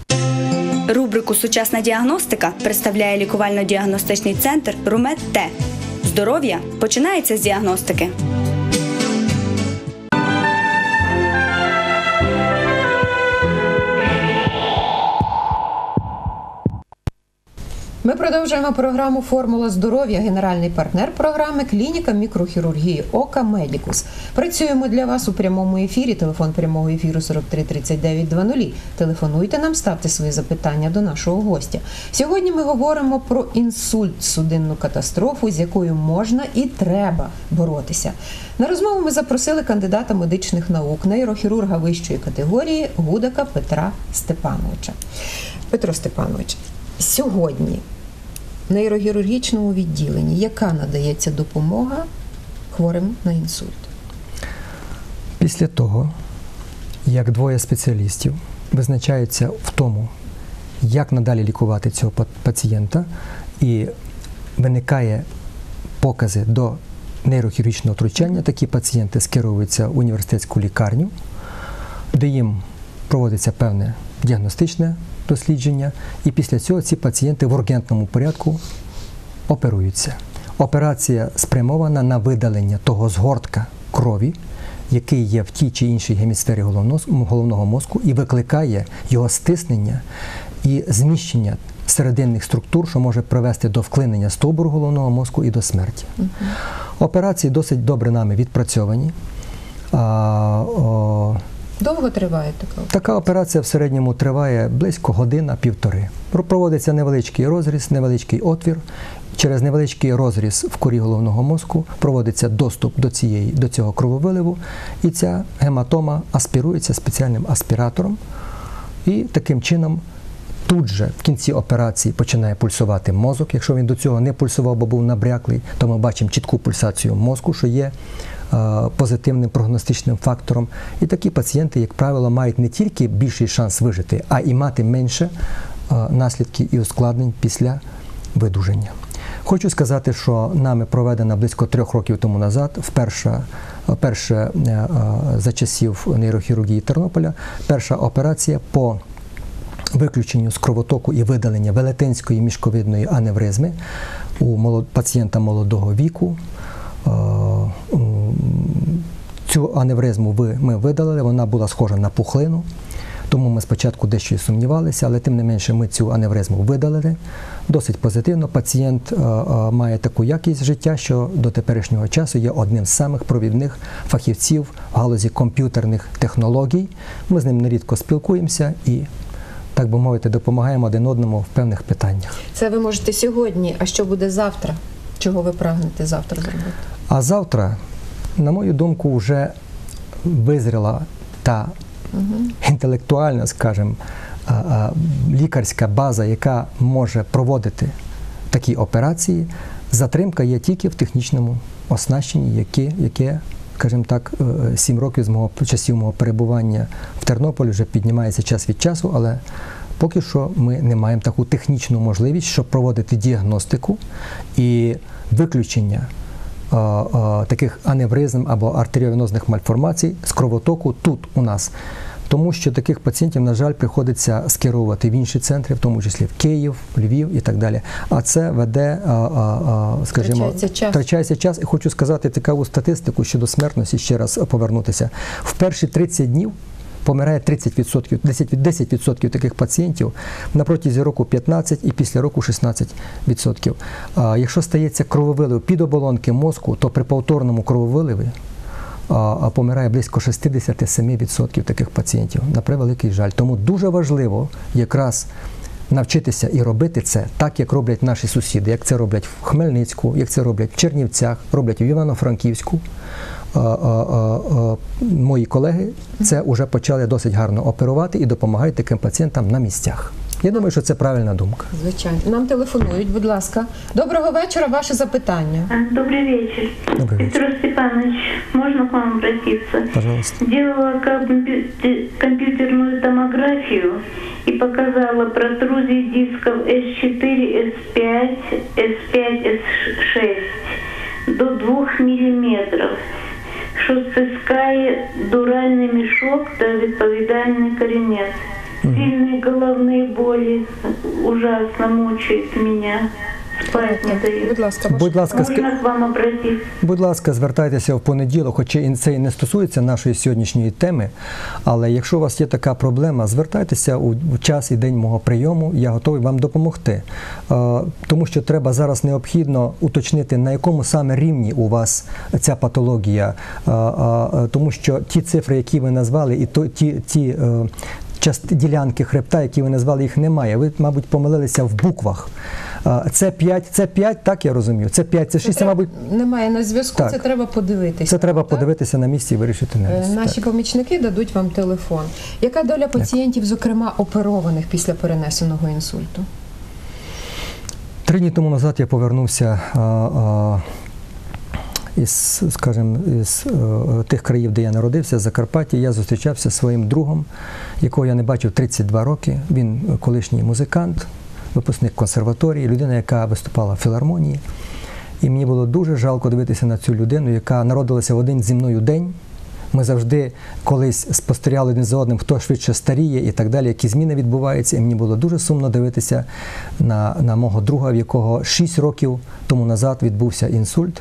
Рубрику «Сучасна діагностика» представляє лікувально-діагностичний центр «Румет Т». Здоров'я починається з діагностики. Ми продовжуємо програму «Формула здоров'я». Генеральний партнер програми – клініка мікрохірургії «Ока Медікус». Працюємо для вас у прямому ефірі. Телефон прямого ефіру сорок три тридцять дев'ять двадцять. Телефонуйте нам, ставте свої запитання до нашого гостя. Сьогодні ми говоримо про інсульт – судинну катастрофу, з якою можна і треба боротися. На розмову ми запросили кандидата медичних наук, нейрохірурга вищої категорії Гудака Петра Степановича. Петро Степанович, сьогодні в нейрохірургічному відділенні яка надається допомога хворим на інсульт? Після того, як двоє спеціалістів визначаються в тому, як надалі лікувати цього пацієнта, і виникає покази до нейрохірургічного втручання, такі пацієнти скеровуються в університетську лікарню, де їм проводиться певне діагностичне дослідження, і після цього ці пацієнти в ургентному порядку оперуються. Операція спрямована на видалення того згортка крові, який є в тій чи іншій гемісфері головного мозку, і викликає його стиснення і зміщення серединних структур, що може привести до вклинення стовбуру головного мозку і до смерті. Uh-huh. Операції досить добре нами відпрацьовані. А, о, Довго триває така? Така операція в середньому триває близько година-півтори. Проводиться невеличкий розріз, невеличкий отвір. Через невеличкий розріз в корі головного мозку проводиться доступ до, цієї, до цього крововиливу, і ця гематома аспірується спеціальним аспіратором. І таким чином тут же в кінці операції починає пульсувати мозок. Якщо він до цього не пульсував, бо був набряклий, то ми бачимо чітку пульсацію мозку, що є позитивним прогностичним фактором. І такі пацієнти, як правило, мають не тільки більший шанс вижити, а і мати менше наслідків і ускладнень після видуження. Хочу сказати, що нами проведена близько трьох років тому назад, вперше, вперше за часів нейрохірургії Тернополя, перша операція по виключенню з кровотоку і видалення велетенської мішковидної аневризми у пацієнта молодого віку. Цю аневризму ви, ми видалили, вона була схожа на пухлину, тому ми спочатку дещо і сумнівалися, але тим не менше ми цю аневризму видалили. Досить позитивно. Пацієнт а, а, має таку якість життя, що до теперішнього часу є одним з самих провідних фахівців в галузі комп'ютерних технологій. Ми з ним нерідко спілкуємося і, так би мовити, допомагаємо один одному в певних питаннях. Це ви можете сьогодні, а що буде завтра? Чого ви прагнете завтра зробити? А завтра, на мою думку, вже визріла та угу. інтелектуальна, скажімо, лікарська база, яка може проводити такі операції. Затримка є тільки в технічному оснащенні, яке, яке скажімо так, сім років з мого часів мого перебування в Тернополі вже піднімається час від часу, але поки що ми не маємо таку технічну можливість, щоб проводити діагностику і виключення а, а, таких аневризм або артеріовенозних мальформацій з кровотоку тут у нас. Тому що таких пацієнтів, на жаль, приходиться скеровувати в інші центри, в тому числі в Київ, Львів і так далі. А це веде, а, а, скажімо, втрачається час. втрачається час. І хочу сказати таку статистику щодо смертності, ще раз повернутися. В перші тридцять днів помирає тридцять відсотків, десять відсотків таких пацієнтів, на протязі року п'ятнадцять і після року шістнадцять відсотків. А якщо стається крововилив під оболонки мозку, то при повторному крововиливі а помирає близько шістдесят сім відсотків таких пацієнтів, на превеликий жаль. Тому дуже важливо якраз навчитися і робити це так, як роблять наші сусіди, як це роблять в Хмельницьку, як це роблять в Чернівцях, роблять в Івано-Франківську. А, а, а, мої колеги це вже почали досить гарно оперувати і допомагають таким пацієнтам на місцях. Я думаю, що це правильна думка. Звичайно. Нам телефонують, будь ласка. Доброго вечора, ваше запитання. Добрый вечер. Добрый вечер. Петр Степанович, можно к вам обратиться? Пожалуйста. Делала компью- компьютерную томографию и показала протрузии дисков эс четыре, эс пять, эс пять, эс шесть до двух миллиметров, що стискає дуральний мішок та відповідальний корінець. Сильные головные боли ужасно мучают меня. Спать не дают. Будь ласка, Будь ласка, Можна ска- к вам обратитися? будь ласка, звертайтеся в понеділок, хоча і це і не стосується нашої сьогоднішньої теми, але якщо у вас є така проблема, звертайтеся у у час і день мого прийому, я готовий вам допомогти. Е, Тому що треба зараз необхідно уточнити, на якому саме рівні у вас ця патологія, Е, е, тому що ті цифри, які ви назвали, і то, ті, ті е, част- ділянки хребта, які ви назвали, їх немає. Ви, мабуть, помилилися в буквах. Це п'ять, це п'ять, так я розумію. Це п'ять, це шість, це, мабуть, немає на зв'язку, Так. це треба подивитися. це треба так? подивитися на місці і вирішити на Е, місці. Наші так. помічники дадуть вам телефон. Яка доля пацієнтів, зокрема оперованих після перенесеного інсульту? Три дні тому назад я повернувся а, а, із, скажімо, із а, тих країв, де я народився, з Закарпаття. Я зустрічався зі своїм другом, якого я не бачив тридцять два роки. Він колишній музикант, випускник консерваторії, людина, яка виступала в філармонії. І мені було дуже жалко дивитися на цю людину, яка народилася в один зі мною день. Ми завжди колись спостерігали один за одним, хто швидше старіє і так далі, які зміни відбуваються. І мені було дуже сумно дивитися на, на мого друга, в якого шість років тому назад відбувся інсульт.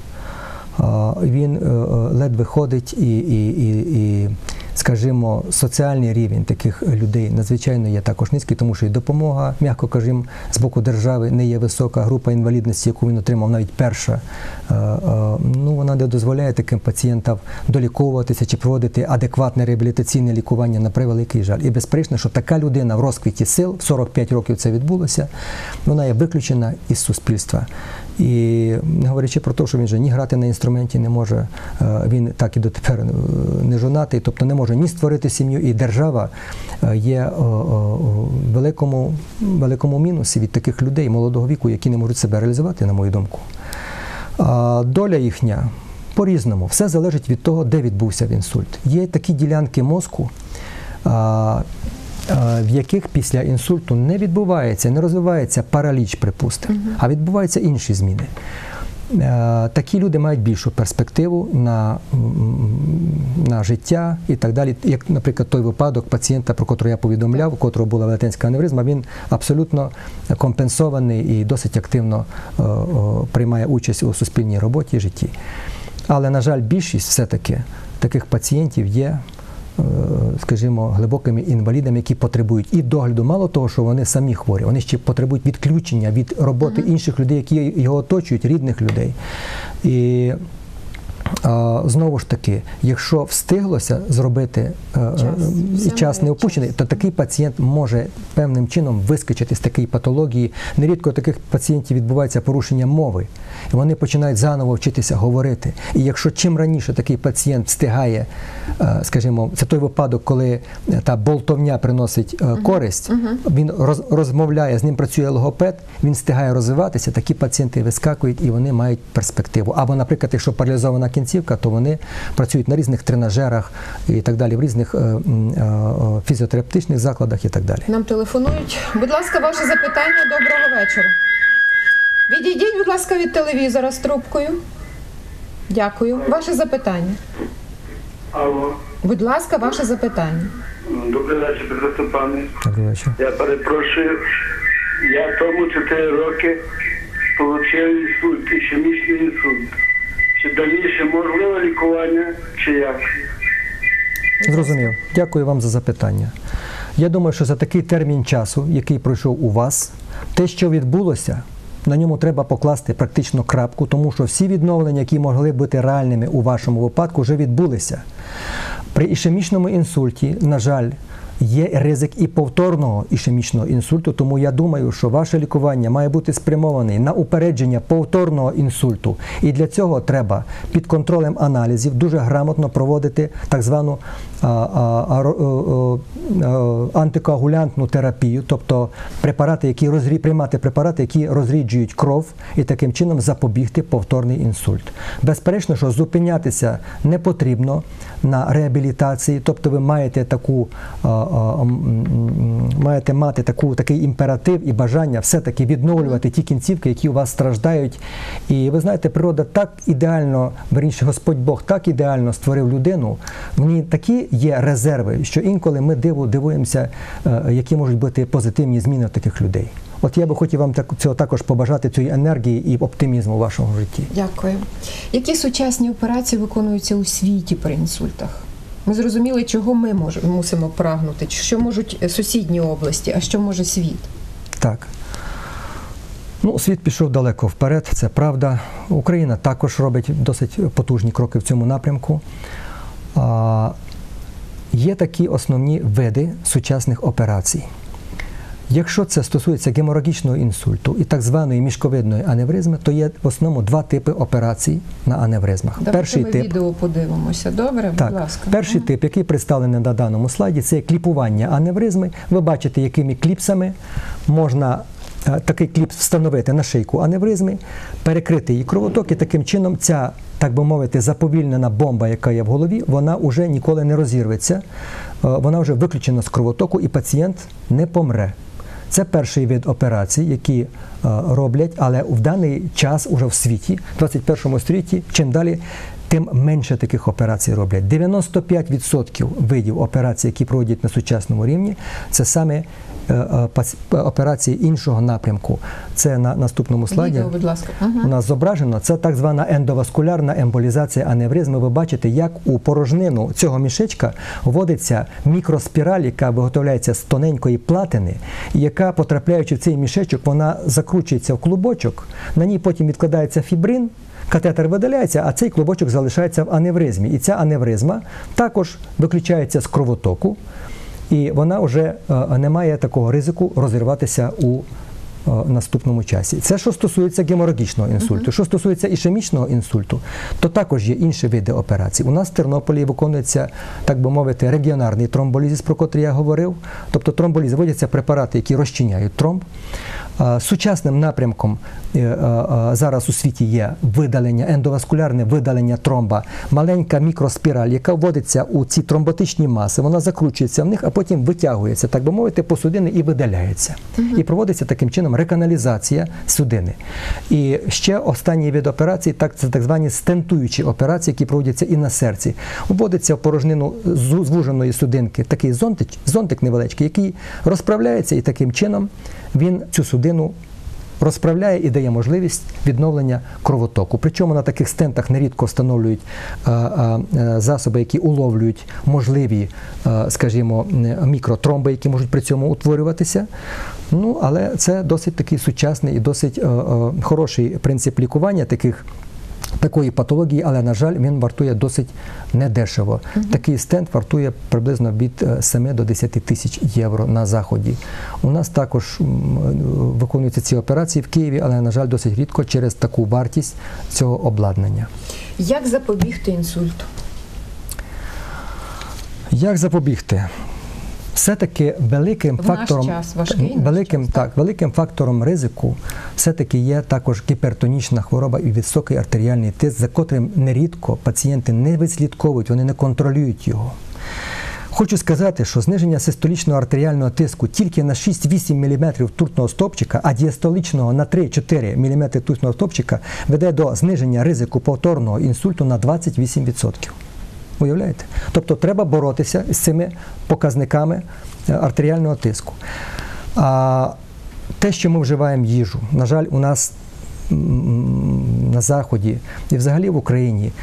А, Він е, ледве ходить і, і, і, і, скажімо, соціальний рівень таких людей надзвичайно є також низький, тому що і допомога, м'яко кажемо, з боку держави не є висока. Група інвалідності, яку він отримав, навіть перша, е, е, ну, вона не дозволяє таким пацієнтам доліковуватися чи проводити адекватне реабілітаційне лікування, на превеликий жаль. І безперечно, що така людина в розквіті сил, в сорок п'ять років це відбулося, вона є виключена із суспільства. І не говорячи про те, що він вже ні грати на інструменті не може, він так і дотепер не жонатий, тобто не може ні створити сім'ю, і держава є в великому, великому мінусі від таких людей молодого віку, які не можуть себе реалізувати, на мою думку. А доля їхня по-різному. Все залежить від того, де відбувся інсульт. Є такі ділянки мозку, в яких після інсульту не відбувається, не розвивається параліч, припустимо, uh-huh. а відбуваються інші зміни. Такі люди мають більшу перспективу на, на життя і так далі. Як, наприклад, той випадок пацієнта, про котрого я повідомляв, у котрого була велетенська аневризма, він абсолютно компенсований і досить активно о, о, приймає участь у суспільній роботі і житті. Але, на жаль, більшість все-таки таких пацієнтів є, скажімо, глибокими інвалідами, які потребують і догляду. Мало того, що вони самі хворі, вони ще потребують відключення від роботи uh-huh. інших людей, які його оточують, рідних людей. І а, знову ж таки, якщо встиглося зробити час, і час не опущений, то такий пацієнт може певним чином вискочити з такої патології. Нерідко у таких пацієнтів відбувається порушення мови. І вони починають заново вчитися говорити. І якщо чим раніше такий пацієнт встигає, скажімо, це той випадок, коли та болтовня приносить користь, uh-huh. він роз, розмовляє, з ним працює логопед, він встигає розвиватися, такі пацієнти вискакують і вони мають перспективу. Або, наприклад, якщо паралізована кінцівка, то вони працюють на різних тренажерах і так далі, в різних е, е, фізіотерапевтичних закладах і так далі. Нам телефонують. Будь ласка, ваше запитання. Доброго вечора. Відійдіть, будь ласка, від телевізора з трубкою. Дякую. Ваше запитання. Алло. Будь ласка, ваше запитання. Добрий вечір, Петро Степанович. Добрий вечір. Я перепрошую. Я тому чотири роки отримав інсульт, ішемічний інсульт. Чи дальніше можливе лікування, чи як? Зрозумів. Дякую вам за запитання. Я думаю, що за такий термін часу, який пройшов у вас, те, що відбулося, на ньому треба покласти практично крапку, тому що всі відновлення, які могли бути реальними у вашому випадку, вже відбулися. При ішемічному інсульті, на жаль, є ризик і повторного ішемічного інсульту, тому я думаю, що ваше лікування має бути спрямоване на упередження повторного інсульту. І для цього треба під контролем аналізів дуже грамотно проводити так звану а, а, а, а, антикоагулянтну терапію, тобто препарати, які розрі... приймати препарати, які розріджують кров і таким чином запобігти повторний інсульт. Безперечно, що зупинятися не потрібно на реабілітації, тобто ви маєте таку а, маєте мати таку, такий імператив і бажання все-таки відновлювати ті кінцівки, які у вас страждають. І ви знаєте, природа так ідеально, верніше, Господь Бог так ідеально створив людину, в ній такі є резерви, що інколи ми диву, дивуємося, які можуть бути позитивні зміни в таких людей. От я би хотів вам так, цього також побажати, цієї енергії і оптимізму у вашому житті. Дякую. Які сучасні операції виконуються у світі при інсультах? Ми зрозуміли, чого ми можемо, мусимо прагнути, що можуть сусідні області, а що може світ? Так. Ну, світ пішов далеко вперед, це правда. Україна також робить досить потужні кроки в цьому напрямку. А, є такі основні види сучасних операцій. Якщо це стосується геморагічного інсульту і так званої мішковидної аневризми, то є в основному два типи операцій на аневризмах. Давайте перший ми тип, відео подивимося. Добре, так, будь ласка. Перший ага. тип, який представлений на даному слайді, це кліпування аневризми. Ви бачите, якими кліпсами можна такий кліпс встановити на шийку аневризми, перекрити її кровоток, і таким чином ця, так би мовити, заповільнена бомба, яка є в голові, вона вже ніколи не розірветься, вона вже виключена з кровотоку і пацієнт не помре. Це перший вид операцій, які е, роблять, але в даний час уже в світі, в двадцять першому столітті, чим далі, тим менше таких операцій роблять. дев'яносто п'ять відсотків видів операцій, які проводять на сучасному рівні, це саме е, е, операції іншого напрямку. Це на наступному слайді. Відео, будь ласка. Ага. У нас зображено, це так звана ендоваскулярна емболізація аневризми. Ви бачите, як у порожнину цього мішечка вводиться мікроспіраль, яка виготовляється з тоненької платини, яка, потрапляючи в цей мішечок, вона закручується в клубочок, на ній потім відкладається фібрин, катетер видаляється, а цей клубочок залишається в аневризмі. І ця аневризма також виключається з кровотоку, і вона вже е, не має такого ризику розірватися у е, наступному часі. Це що стосується геморагічного інсульту. Uh-huh. Що стосується ішемічного інсульту, то також є інші види операцій. У нас в Тернополі виконується, так би мовити, регіонарний тромболізис, про котрий я говорив. Тобто тромболіз, вводяться препарати, які розчиняють тромб. Сучасним напрямком зараз у світі є видалення, ендоваскулярне видалення тромба, маленька мікроспіраль, яка вводиться у ці тромботичні маси, вона закручується в них, а потім витягується, так би мовити, по судини і видаляється. Uh-huh. І проводиться таким чином реканалізація судини. І ще останній вид операцій, так, це так звані стентуючі операції, які проводяться і на серці. Вводиться в порожнину звуженої судинки такий зонтик, зонтик невеличкий, який розправляється і таким чином він цю судину розправляє і дає можливість відновлення кровотоку. Причому на таких стентах нерідко встановлюють а, а, засоби, які уловлюють можливі, а, скажімо, мікротромби, які можуть при цьому утворюватися. Ну, але це досить такий сучасний і досить а, а, хороший принцип лікування таких такої патології, але, на жаль, він вартує досить недешево. Uh-huh. Такий стент вартує приблизно від семи до десяти тисяч євро на Заході. У нас також виконуються ці операції в Києві, але, на жаль, досить рідко через таку вартість цього обладнання. Як запобігти інсульту? Як запобігти? Все-таки великим в фактором, наш час, важкий великим, наш час, так, великим фактором ризику все-таки є також гіпертонічна хвороба і високий артеріальний тиск, за котрим нерідко пацієнти не відслідковують, вони не контролюють його. Хочу сказати, що зниження систолічного артеріального тиску тільки на шість-вісім міліметрів ртутного стовпчика, а діастолічного на три-чотири міліметри ртутного стовпчика веде до зниження ризику повторного інсульту на двадцять вісім відсотків. Уявляєте? Тобто треба боротися з цими показниками артеріального тиску. А те, що ми вживаємо їжу, на жаль, у нас на Заході і взагалі в Україні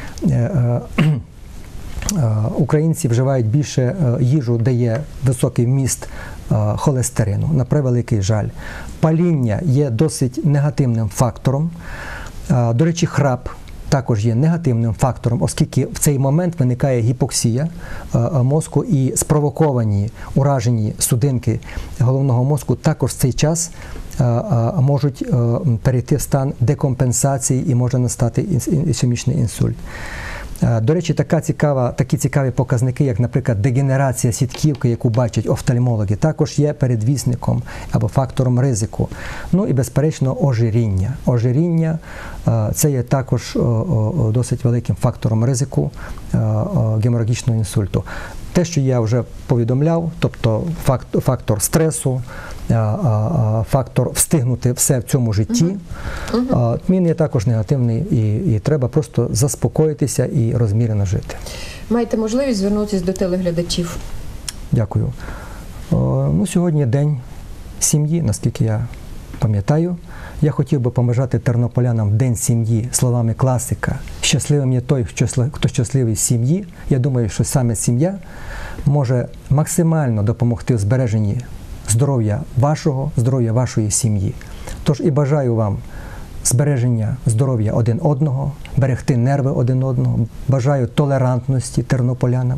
українці вживають більше їжу, де є високий вміст холестерину, на превеликий жаль. Паління є досить негативним фактором. До речі, храп також є негативним фактором, оскільки в цей момент виникає гіпоксія мозку і спровоковані уражені судинки головного мозку також в цей час можуть перейти в стан декомпенсації і може настати ішемічний інсульт. До речі, така цікава, такі цікаві показники, як, наприклад, дегенерація сітківки, яку бачать офтальмологи, також є передвісником або фактором ризику. Ну і, безперечно, ожиріння. Ожиріння – це є також досить великим фактором ризику геморагічного інсульту. Те, що я вже повідомляв, тобто фактор стресу, фактор встигнути все в цьому житті, uh-huh. Uh-huh. він є також негативний, і, і треба просто заспокоїтися і розмірено жити. Маєте можливість звернутися до телеглядачів? Дякую. О, ну, сьогодні день сім'ї, наскільки я пам'ятаю. Я хотів би побажати тернополянам в День сім'ї словами класика «Щасливим є той, хто щасливий в сім'ї». Я думаю, що саме сім'я може максимально допомогти в збереженні здоров'я вашого, здоров'я вашої сім'ї. Тож і бажаю вам збереження здоров'я один одного, берегти нерви один одного, бажаю толерантності тернополянам,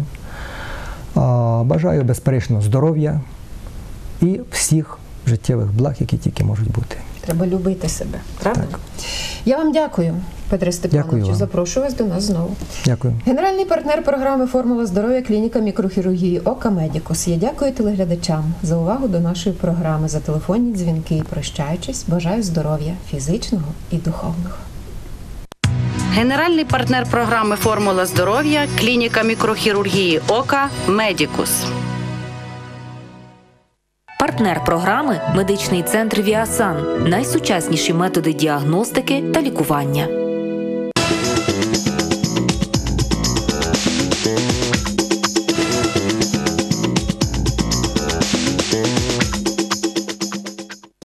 бажаю, безперечно, здоров'я і всіх життєвих благ, які тільки можуть бути. Треба любити себе, правда? Так. Я вам дякую, Петре Степановичу. Запрошую вас до нас знову. Дякую. Генеральний партнер програми «Формула здоров'я» клініка мікрохірургії «Ока Медікус». Я дякую телеглядачам за увагу до нашої програми, за телефонні дзвінки. І прощаючись, бажаю здоров'я фізичного і духовного. Генеральний партнер програми «Формула здоров'я» клініка мікрохірургії «Ока Медікус». Партнер програми – медичний центр «Віасан». Найсучасніші методи діагностики та лікування. Thank you.